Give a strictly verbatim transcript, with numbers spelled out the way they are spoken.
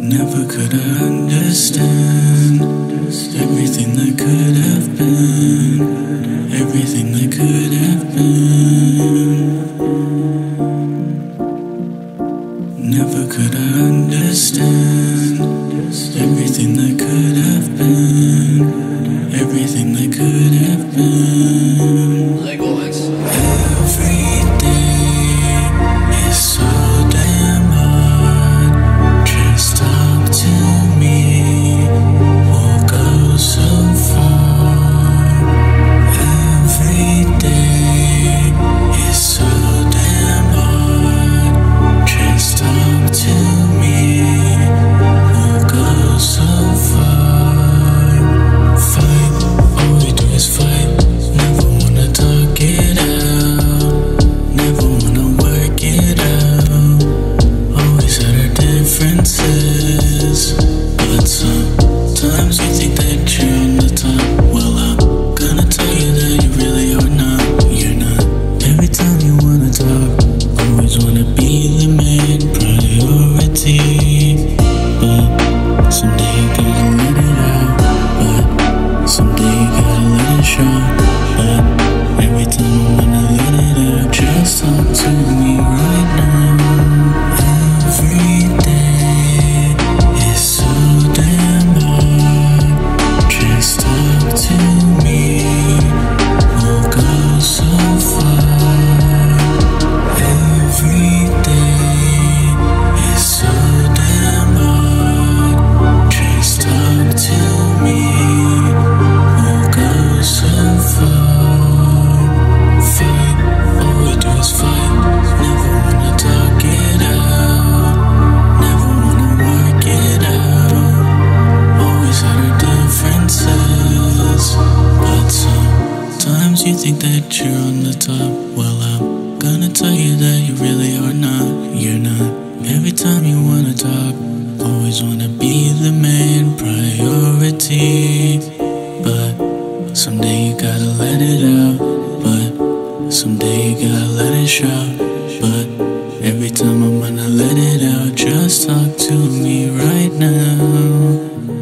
Never could I understand everything that could have been, everything that could have been. Never could I understand everything that could have been, everything that could have been. LickOwens. Every day is so damn hard. Just talk to me, we'll go so far. Every day is so damn hard. Just talk to me, we'll go so far. Fight, all we do is fight. Never wanna talk it out, never wanna work it out. Always had our differences, but sometimes you think that you're on the top. Well, I'm gonna tell you that you really are not. You're not. Every time you wanna talk, always wanna be the main priority. But someday you gotta let it out. But someday you gotta let it show. But every time I wanna let it out, just talk to me right now. Every day is so damn hard. Just talk to me, we'll go so far. Every day is so damn hard. Just talk to me, we'll go so far. Fight, all we do is fight. Never wanna talk it out, never wanna work it out. Always had our differences, but sometimes you think that you're on the top. Well, I'm gonna tell you that you really are not. You're not. Every time you wanna talk, always wanna be the main priority. But someday you gotta let it out. But someday you gotta let it show. But every time I'm gonna let it out, just talk to me right now.